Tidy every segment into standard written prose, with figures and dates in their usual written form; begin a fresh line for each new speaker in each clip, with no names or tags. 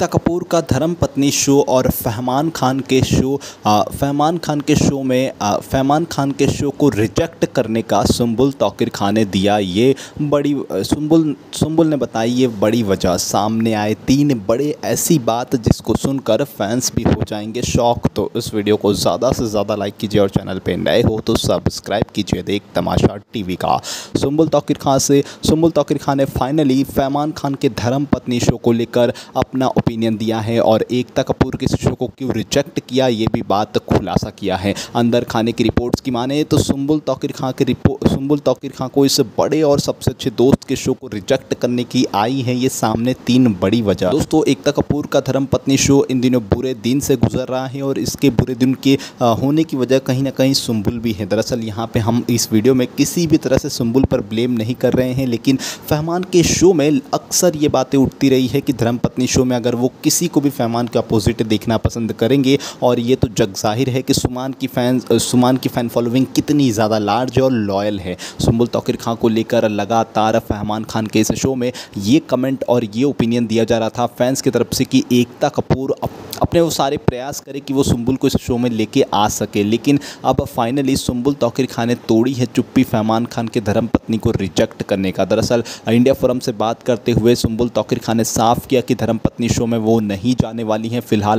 एकता कपूर का धर्मपत्नी शो और फहमान खान के शो को रिजेक्ट करने का सुंबुल तौकीर खान ने दिया ये बड़ी सुंबुल ने बताई ये बड़ी वजह। सामने आए 3 बड़े ऐसी बात जिसको सुनकर फैंस भी हो जाएंगे शॉक। तो इस वीडियो को ज़्यादा से ज़्यादा लाइक कीजिए और चैनल पे नए हो तो सब्सक्राइब कीजिए देख तमाशा टीवी का। सुंबुल तौकीर खान ने फाइनली फहमान खान के धर्मपत्नी शो को लेकर अपना ओपिनियन दिया है और एकता कपूर के शो को क्यों रिजेक्ट किया ये भी बात खुलासा किया है। अंदर खाने की रिपोर्ट्स की माने तो सुंबुल तौकीर खान को इस बड़े और सबसे अच्छे दोस्त के शो को रिजेक्ट करने की आई है ये सामने 3 बड़ी वजह। दोस्तों, एकता कपूर का धर्मपत्नी शो इन दिनों बुरे दिन से गुजर रहा है और इसके बुरे दिन के होने की वजह कहीं ना कहीं सुंबुल भी है। दरअसल यहाँ पे हम इस वीडियो में किसी भी तरह से सुंबुल पर ब्लेम नहीं कर रहे हैं, लेकिन फहमान के शो में अक्सर ये बातें उठती रही है कि धर्मपत्नी शो में अगर वो किसी को भी फहमान के अपोजिट देखना पसंद करेंगे और ये तो जग जाहिर है कि सुमान की फ़ैन फॉलोइंग कितनी ज़्यादा लार्ज और लॉयल है। सुंबुल तौकीर खान को लेकर लगातार फहमान खान के इस शो में ये कमेंट और ये ओपिनियन दिया जा रहा था फैंस की तरफ से कि एकता कपूर अपने वो सारे प्रयास करे कि वो सुंबुल को इस शो में लेके आ सके, लेकिन अब फाइनली सुंबुल तौकीर खान ने तोड़ी है चुप्पी फहमान खान के धर्मपत्नी को रिजेक्ट करने का। दरअसल इंडिया फोरम से बात करते हुए सुंबुल तौकीर खान ने साफ किया कि धर्मपत्नी शो में वो नहीं जाने वाली हैं। फिलहाल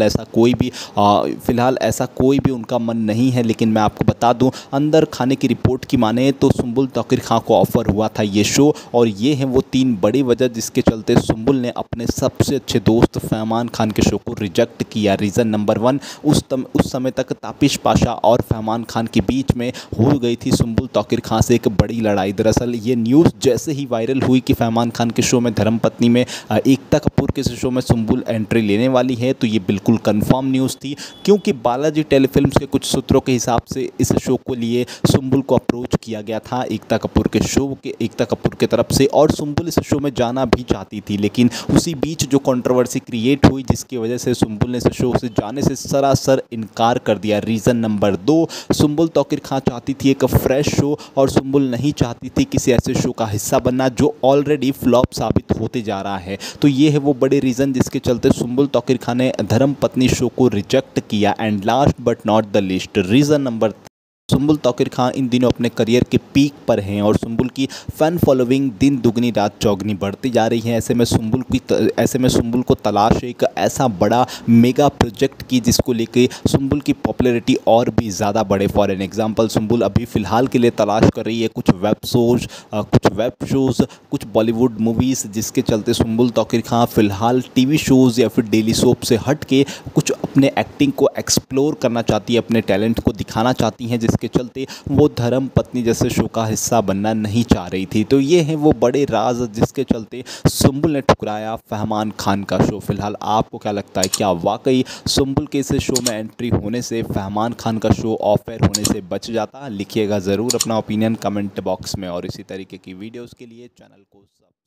ऐसा कोई भी उनका मन नहीं है, लेकिन मैं आपको बता दूं अंदर खाने की रिपोर्ट की माने तो सुंबुल तौकीर खान को ऑफर हुआ था ये शो और ये हैं वो 3 बड़ी वजह जिसके चलते सुंबुल ने अपने सबसे अच्छे दोस्त फहमान खान के शो को रिजेक्ट किया। रीज़न नंबर 1, उस समय तक तापिश पाशा और फहमान खान के बीच में हो गई थी सुंबुल तौकीर खान से एक बड़ी लड़ाई। दरअसल ये न्यूज़ जैसे ही वायरल हुई कि फहमान खान के शो में धर्मपत्नी में एकता कपूर के शो में सुंबुल एंट्री लेने वाली है तो ये बिल्कुल कंफर्म न्यूज़ थी, क्योंकि बालाजी टेलीफिल्म्स के कुछ सूत्रों के हिसाब से इस शो को लिए सुंबुल को अप्रोच किया गया था एकता कपूर के तरफ से और सुंबुल इस शो में जाना भी चाहती थी, लेकिन उसी बीच जो कंट्रोवर्सी क्रिएट हुई जिसकी वजह से सुंबुल ने इस शो से जाने से सरासर इनकार कर दिया। रीज़न नंबर 2, सुंबुल तौकीर खान चाहती थी एक फ्रेश शो और सुंबुल नहीं चाहती थी किसी ऐसे शो का हिस्सा बनना जो ऑलरेडी फ्लॉप साबित होते जा रहा है। तो ये है वो बड़े रीज़न जिसके चलते सुंबुल तौकीर खान ने धर्मपत्नी शो को रिजेक्ट किया। And last but not the least, reason number, Sumbul Tauqeer Khan इन दिनों अपने करियर के पीक पर हैं और सुंबुल की फ़ैन फॉलोइंग दिन दुगनी रात चौगनी बढ़ती जा रही है। ऐसे में सुंबुल को तलाश है एक ऐसा बड़ा मेगा प्रोजेक्ट की जिसको लेके सुंबुल की पॉपुलैरिटी और भी ज़्यादा बढ़े। फॉर एन एग्जांपल, सुंबुल अभी फ़िलहाल के लिए तलाश कर रही है कुछ वेब शोज़, कुछ बॉलीवुड मूवीज़, जिसके चलते सुंबुल तौकीर खान फ़िलहाल टीवी शोज़ या फिर डेली सोप से हट के कुछ अपने एक्टिंग को एक्सप्लोर करना चाहती है, अपने टैलेंट को दिखाना चाहती हैं, जिसके चलते वो धर्मपत्नी जैसे शो का हिस्सा बनना नहीं चाह रही थी। तो ये हैं वो बड़े राज जिसके चलते सुंबुल ने ठुकराया फहमान खान का शो। फिलहाल आपको क्या लगता है, क्या वाकई सुंबुल के इस शो में एंट्री होने से फहमान खान का शो ऑफ एयर होने से बच जाता? लिखिएगा ज़रूर अपना ओपिनियन कमेंट बॉक्स में और इसी तरीके की वीडियोज़ के लिए चैनल को